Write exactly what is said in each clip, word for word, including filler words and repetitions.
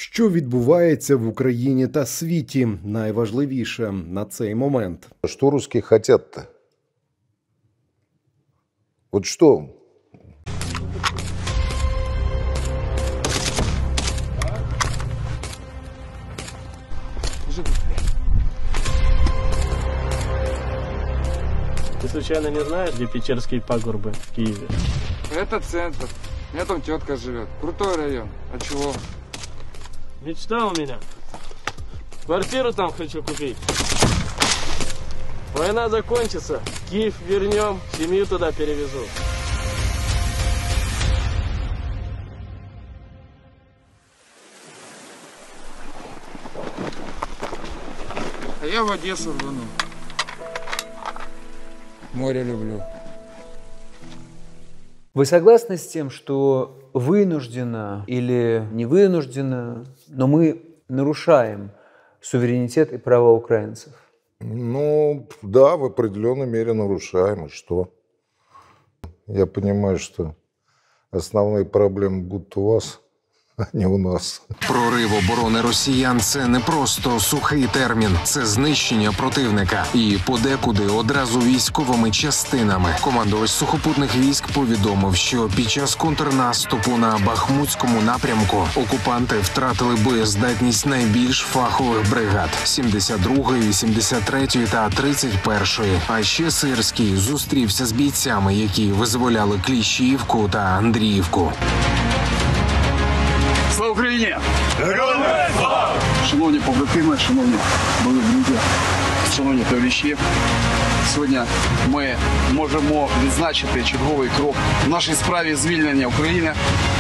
Що відбувається в Україні та світі? Найважливіше на цей момент. Что русские хотят-то? Вот что? Ты случайно не знаешь, где Печерские пагорбы в Киеве? Это центр. У меня там тетка живет. Крутой район. А чего? Мечта у меня. Квартиру там хочу купить. Война закончится, Киев вернем, семью туда перевезу. А я в Одессу рвану. Море люблю. Вы согласны с тем, что вынужденно или не вынужденно, но мы нарушаем суверенитет и права украинцев? Ну, да, в определенной мере нарушаем. И что? Я понимаю, что основные проблемы будут у вас, а не у нас. Прорив оборони росіян – це не просто сухий термін, це знищення противника. І подекуди одразу військовими частинами. Командувач сухопутних військ повідомив, що під час контрнаступу на Бахмутському напрямку окупанти втратили боєздатність найбільш фахових бригад – сімдесят другої, вісімдесят третьої та тридцять першої. А ще Сирський зустрівся з бійцями, які визволяли Кліщіївку та Андріївку. Слава Україні! Героям слава! Шановні побратими, шановні мої друзі, шановні товариші, сьогодні ми можемо відзначити черговий крок в нашій справі звільнення України.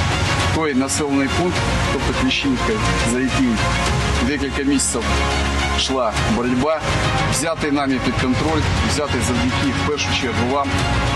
Той населений пункт, тобто Кліщіївка, за який декілька місяців йшла боротьба, взятий нами під контроль, взятий завдяки, в першу чергу, вам,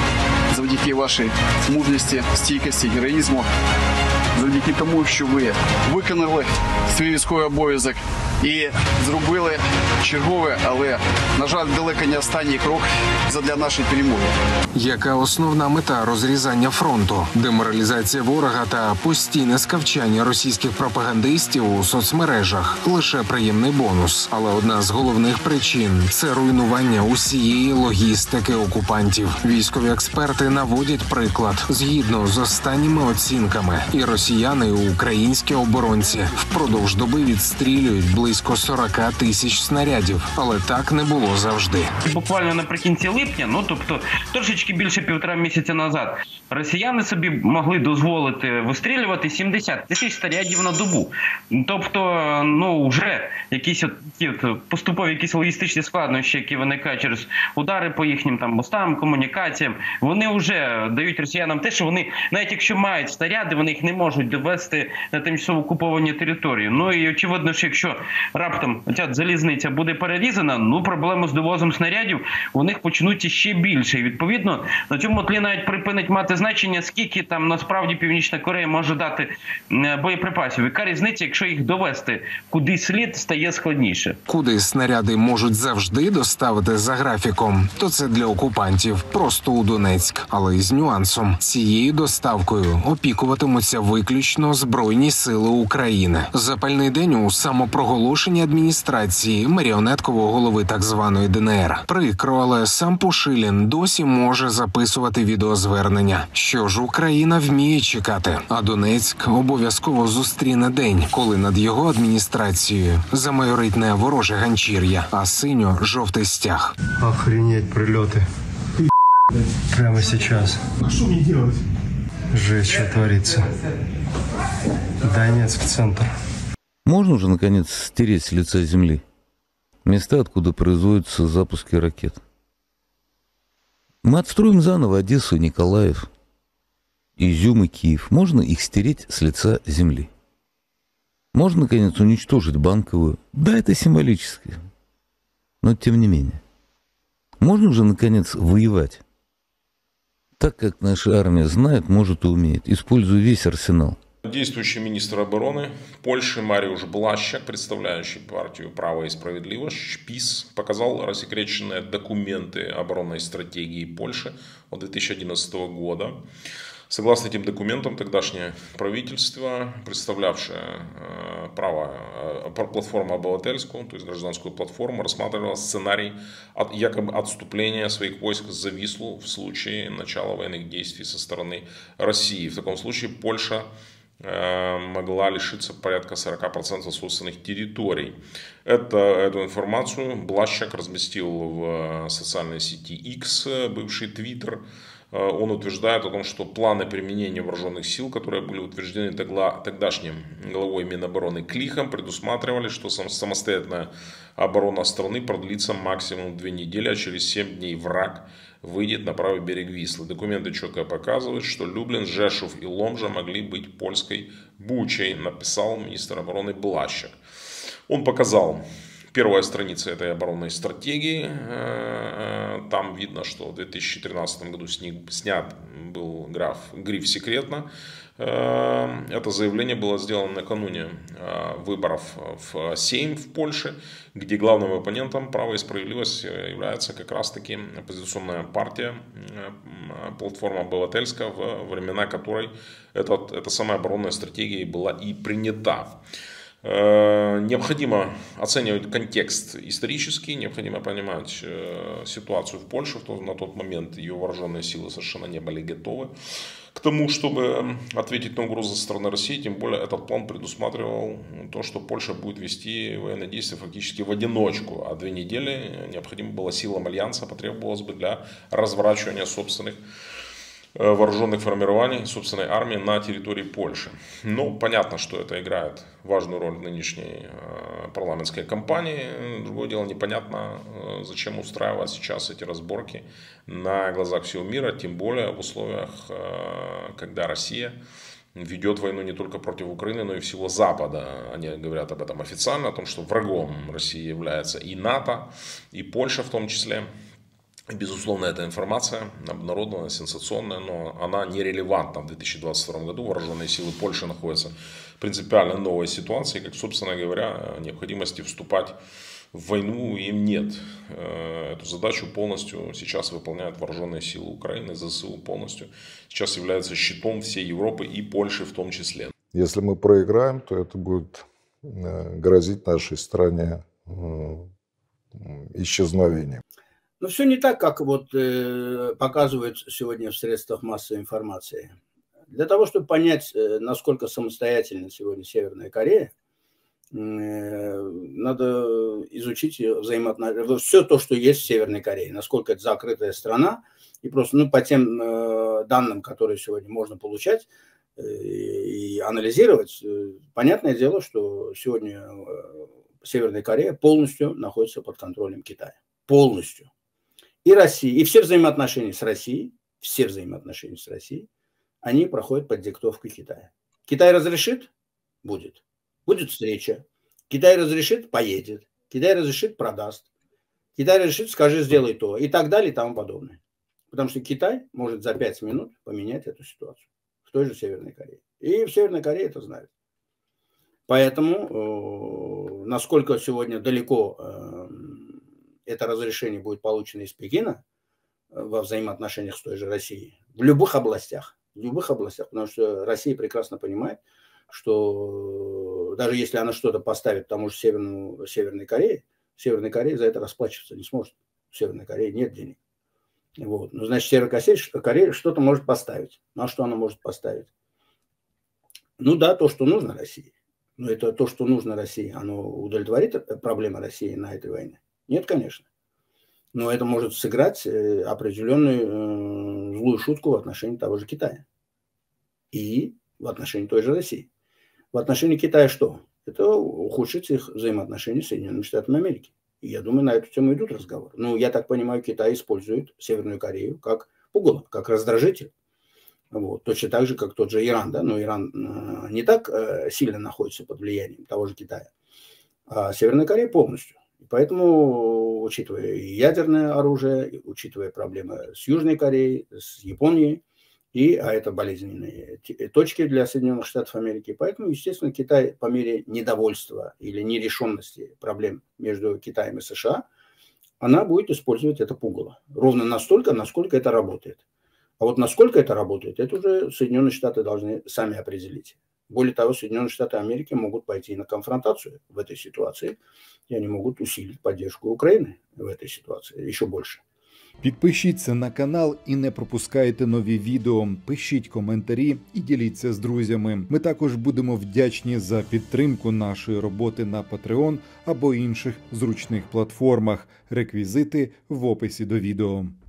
завдяки вашій мужності, стійкості, героїзму, завдяки тому, що ви виконали свій військовий обов'язок і зробили чергове, але, на жаль, далеко не останній крок задля нашої перемоги. Яка основна мета розрізання фронту? Деморалізація ворога та постійне скавчання російських пропагандистів у соцмережах – лише приємний бонус. Але одна з головних причин – це руйнування усієї логістики окупантів. Військові експерти наводять приклад. Згідно з останніми оцінками, і росіяни, і українські оборонці впродовж доби відстрілюють близько сорок тисяч снарядів. Але так не було завжди. Буквально наприкінці липня, ну тобто трошечки більше півтора місяця назад, росіяни собі могли дозволити вистрілювати сімдесят тисяч снарядів на добу. Тобто, ну, вже якісь от, от, поступові якісь логістичні складнощі, які виникають через удари по їхнім там мостам, комунікаціям, вони вже дають росіянам те, що вони, навіть якщо мають снаряди, вони їх не можуть довести на тимчасово окуповані території. Ну і очевидно, що якщо раптом ця залізниця буде перерізана, ну проблеми з довозом снарядів у них почнуться ще більше. І відповідно на цьому тлі навіть припинить мати значення, скільки там насправді Північна Корея може дати боєприпасів. Яка різниця, якщо їх довести куди слід, стає складніше. Куди снаряди можуть завжди доставити за графіком, то це для окупантів просто у Донецьк. Але із нюансом. Цією доставкою опікуватимуться виключно Збройні сили України. Запальний день у самопроголошенні адміністрації маріонеткового голови так званої ДНР. Прикро, але сам Пушилін досі може записувати відеозвернення. Що ж, Україна вміє чекати, а Донецьк обов'язково зустріне день, коли над його адміністрацією замайорить не вороже ганчір'я, а синьо-жовтий стяг. Охренеть прильоти. Прямо сейчас. А что мне делать? Жесть, что творится. Донецк, центр. Можно уже, наконец, стереть с лица земли места, откуда производятся запуски ракет? Мы отстроим заново Одессу и Николаев, Изюм и Киев. Можно их стереть с лица земли. Можно, наконец, уничтожить Банковую. Да, это символически, но тем не менее. Можно уже, наконец, воевать так, как наша армия знает, может и умеет, используя весь арсенал. Действующий министр обороны Польши Мариуш Блащак, представляющий партию «Право и справедливость» ПиS, показал рассекреченные документы оборонной стратегии Польши от две тысячи одиннадцатого года. Согласно этим документам, тогдашнее правительство, представлявшее право, платформу обывательскую, то есть гражданскую платформу, рассматривало сценарий от, якобы отступления своих войск за Вислу в случае начала военных действий со стороны России. В таком случае Польша могла лишиться порядка сорока процентов собственных территорий. Это, эту информацию Блащак разместил в социальной сети X, бывший Twitter. Он утверждает о том, что планы применения вооруженных сил, которые были утверждены тогдашним главой Минобороны Клихом, предусматривали, что самостоятельная оборона страны продлится максимум две недели, а через семь дней враг выйдет на правый берег Вислы. Документы четко показывают, что Люблин, Жешув и Ломжа могли быть польской Бучей, написал министр обороны Блащак. Он показал первая страница этой оборонной стратегии. Там видно, что в две тысячи тринадцатом году снят был граф, гриф «Секретно». Это заявление было сделано накануне выборов в Сейм в Польше, где главным оппонентом «Право и справедливость» является как раз таки оппозиционная партия, платформа обывательская, в времена которой этот, эта самая оборонная стратегия была и принята. Необходимо оценивать контекст исторический, необходимо понимать ситуацию в Польше. На тот момент ее вооруженные силы совершенно не были готовы к тому, чтобы ответить на угрозы со стороны России. Тем более этот план предусматривал то, что Польша будет вести военные действия фактически в одиночку. А две недели необходимо было силам Альянса, потребовалось бы для разворачивания собственных вооруженных формирований, собственной армии на территории Польши. Ну, понятно, что это играет важную роль в нынешней парламентской кампании. Другое дело, непонятно, зачем устраивать сейчас эти разборки на глазах всего мира, тем более в условиях, когда Россия ведет войну не только против Украины, но и всего Запада. Они говорят об этом официально, о том, что врагом России является и НАТО, и Польша в том числе. Безусловно, эта информация обнародована, сенсационная, но она нерелевантна. В две тысячи двадцать втором году вооруженные силы Польши находятся в принципиально новой ситуации, как, собственно говоря, необходимости вступать в войну им нет. Эту задачу полностью сейчас выполняют вооруженные силы Украины, ЗСУ полностью. Сейчас является щитом всей Европы и Польши в том числе. Если мы проиграем, то это будет грозить нашей стране исчезновением. Но все не так, как вот э, показывают сегодня в средствах массовой информации. Для того, чтобы понять, э, насколько самостоятельна сегодня Северная Корея, э, надо изучить взаимоотношения, все то, что есть в Северной Корее, насколько это закрытая страна. И просто ну, по тем э, данным, которые сегодня можно получать э, и анализировать, э, понятное дело, что сегодня э, Северная Корея полностью находится под контролем Китая. Полностью. И Россия, и все взаимоотношения с Россией, все взаимоотношения с Россией, они проходят под диктовкой Китая. Китай разрешит? Будет. Будет встреча. Китай разрешит? Поедет. Китай разрешит? Продаст. Китай разрешит? Скажи, сделай то. И так далее, и тому подобное. Потому что Китай может за пять минут поменять эту ситуацию. В той же Северной Корее. И в Северной Корее это знают. Поэтому, насколько сегодня далеко это разрешение будет получено из Пекина во взаимоотношениях с той же Россией, в любых областях, в любых областях, потому что Россия прекрасно понимает, что даже если она что-то поставит тому же Северному, Северной Корее, Северная Корея за это расплачиваться не сможет. В Северной Корее нет денег. Вот. Ну, значит, Северная Корея что-то может поставить. Ну, а что она может поставить? Ну да, то, что нужно России. Но это то, что нужно России, оно удовлетворит проблемы России на этой войне? Нет, конечно. Но это может сыграть определенную злую шутку в отношении того же Китая. И в отношении той же России. В отношении Китая что? Это ухудшит их взаимоотношения с Соединенными Штатами Америки. И я думаю, на эту тему идут разговоры. Ну, я так понимаю, Китай использует Северную Корею как пугало, как раздражитель. Вот. Точно так же, как тот же Иран. Да? Но Иран не так сильно находится под влиянием того же Китая. А Северная Корея полностью. Поэтому, учитывая и ядерное оружие, учитывая проблемы с Южной Кореей, с Японией, и, а это болезненные точки для Соединенных Штатов Америки, поэтому, естественно, Китай по мере недовольства или нерешенности проблем между Китаем и США, она будет использовать это пугало. Ровно настолько, насколько это работает. А вот насколько это работает, это уже Соединенные Штаты должны сами определить. Более того, Соединенные Штаты Америки могут пойти на конфронтацию в этой ситуации, и они могут усилить поддержку Украины в этой ситуации еще больше. Підпишіться на канал і не пропускайте нові відео. Пишіть коментарі і діліться з друзями. Ми також будемо вдячні за підтримку нашої роботи на Patreon або інших зручних платформах. Реквізити в описі до відео.